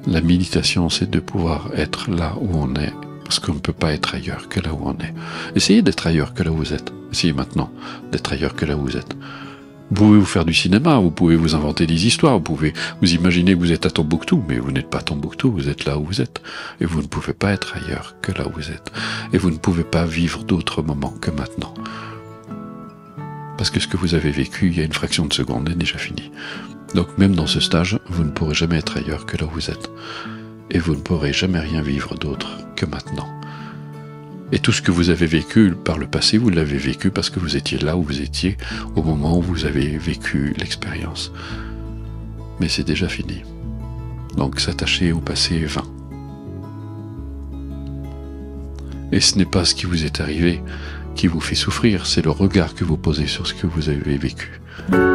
La méditation, c'est de pouvoir être là où on est, parce qu'on ne peut pas être ailleurs que là où on est. Essayez d'être ailleurs que là où vous êtes. Essayez maintenant d'être ailleurs que là où vous êtes. Vous pouvez vous faire du cinéma, vous pouvez vous inventer des histoires, vous pouvez vous imaginer que vous êtes à Tombouctou, mais vous n'êtes pas à Tombouctou, vous êtes là où vous êtes. Et vous ne pouvez pas être ailleurs que là où vous êtes. Et vous ne pouvez pas vivre d'autres moments que maintenant. Parce que ce que vous avez vécu il y a une fraction de seconde est déjà fini. Donc même dans ce stage, vous ne pourrez jamais être ailleurs que là où vous êtes. Et vous ne pourrez jamais rien vivre d'autre que maintenant. Et tout ce que vous avez vécu par le passé, vous l'avez vécu parce que vous étiez là où vous étiez au moment où vous avez vécu l'expérience. Mais c'est déjà fini. Donc s'attacher au passé est vain. Et ce n'est pas ce qui vous est arrivé qui vous fait souffrir, c'est le regard que vous posez sur ce que vous avez vécu.